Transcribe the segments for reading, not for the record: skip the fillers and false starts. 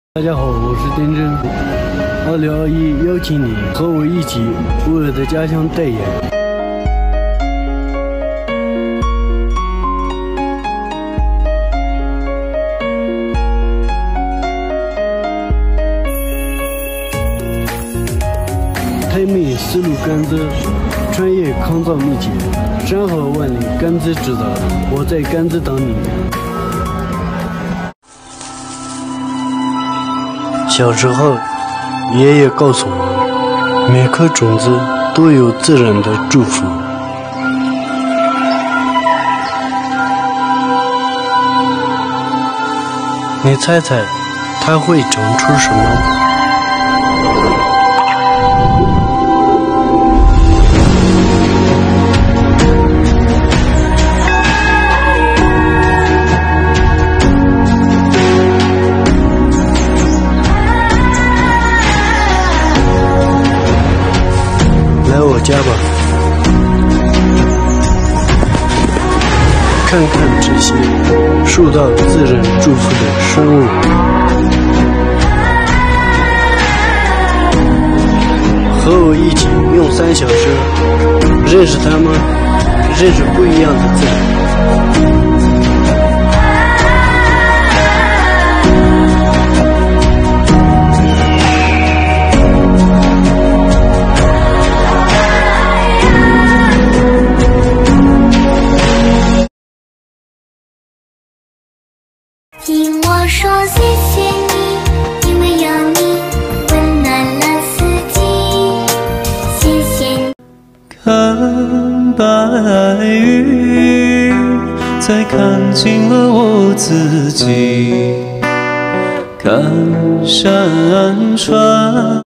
大家好，我是丁真。2021邀请你和我一起为我的家乡代言。台妹丝路甘蔗，专业抗造秘籍，山河万里甘蔗制造，我在甘蔗等你。小时候，爷爷告诉我，每颗种子都有自然的祝福。你猜猜，它会长出什么？来我家吧，看看这些受到自然祝福的生物。和我一起用3小时认识它们，认识不一样的自然。 听我说谢谢你，因为有你温暖了四季，谢谢你。 看白云，才看清了我自己，看山川。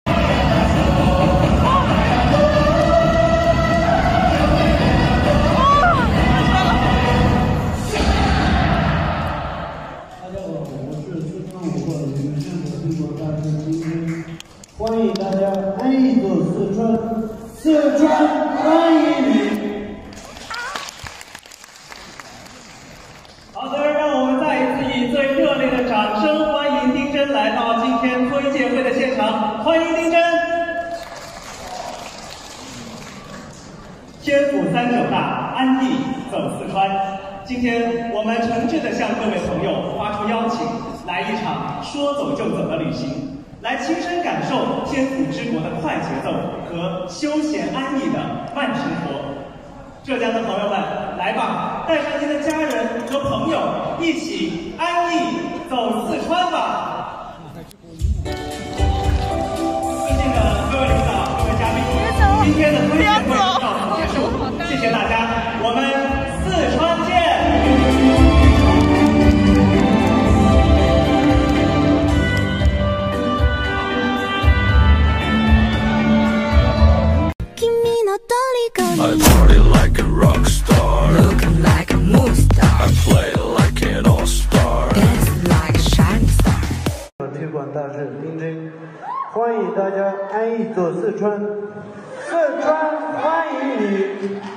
欢迎大家安逸做四川，四川欢迎你。 好的，让我们再一次以最热烈的掌声欢迎丁真来到今天推介会的现场，欢迎丁真。天府3-9大，安逸走四川。今天我们诚挚地向各位朋友发出邀请，来一场说走就走的旅行。来亲身感受天府之国的快节奏和休闲安逸的慢生活。浙江的朋友们，来吧，带上您的家人和朋友一起安逸走四川吧。尊敬的各位领导、各位嘉宾，今天的推荐会到此结束，谢谢大家，我们四川见。 I party like a rock star, looking like a movie star. I play like an all star, dance like a shining star. 推广大使丁真，欢迎大家安逸走四川，四川欢迎你。